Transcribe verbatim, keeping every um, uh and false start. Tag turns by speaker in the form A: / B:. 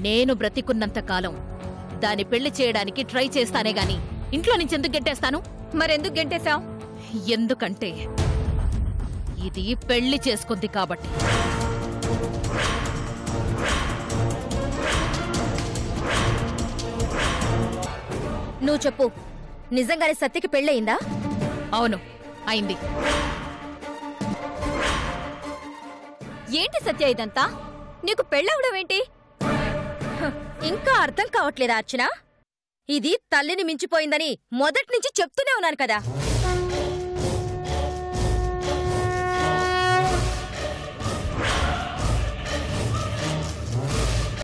A: నేను బ్రతికున్నంత కాలం దాని పెళ్లి చేయడానికి ట్రై చేస్తానే గాని ఇంట్లో నుంచి ఎందుకు గెంటేస్తాను?
B: మరెందుకు గెంటేశావు?
A: ఎందుకంటే ఇది పెళ్లి చేసుకుంది కాబట్టి.
B: నువ్వు చెప్పు, నిజంగానే సత్యకి పెళ్ళయిందా?
A: అవును, అయింది.
B: ఏంటి సత్య ఇదంతా? నీకు పెళ్ళవడమేంటి? ఇంకా అర్థం కావట్లేదా అర్చన? ఇది తల్లిని మించిపోయిందని మొదటి నుంచి చెప్తూనే ఉన్నాను కదా.